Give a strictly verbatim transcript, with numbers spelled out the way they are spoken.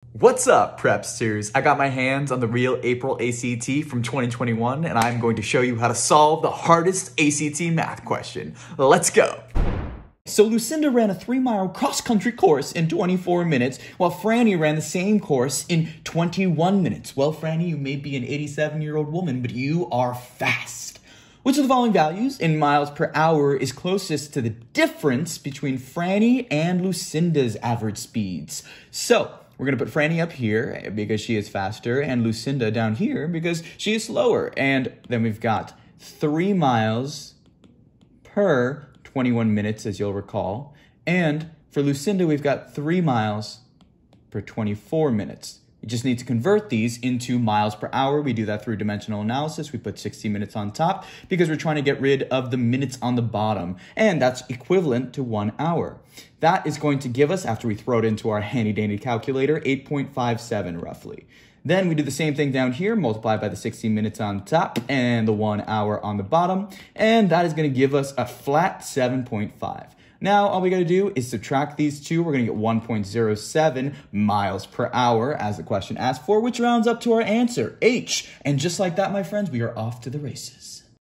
What's up, Prepsters? I got my hands on the real April A C T from twenty twenty-one, and I'm going to show you how to solve the hardest A C T math question. Let's go. So Lucinda ran a three-mile cross-country course in twenty-four minutes, while Franny ran the same course in twenty-one minutes. Well, Franny, you may be an eighty-seven-year-old woman, but you are fast. Which of the following values in miles per hour is closest to the difference between Franny and Lucinda's average speeds? So, we're going to put Franny up here because she is faster and Lucinda down here because she is slower. And then we've got three miles per twenty-one minutes, as you'll recall. And for Lucinda, we've got three miles per twenty-four minutes. You just need to convert these into miles per hour. We do that through dimensional analysis. We put sixty minutes on top because we're trying to get rid of the minutes on the bottom. And that's equivalent to one hour. That is going to give us, after we throw it into our handy-dandy calculator, eight point five seven roughly. Then we do the same thing down here, multiply by the sixty minutes on top and the one hour on the bottom. And that is going to give us a flat seven point five. Now, all we got to do is subtract these two. We're going to get one point zero seven miles per hour, as the question asked for, which rounds up to our answer, H. And just like that, my friends, we are off to the races.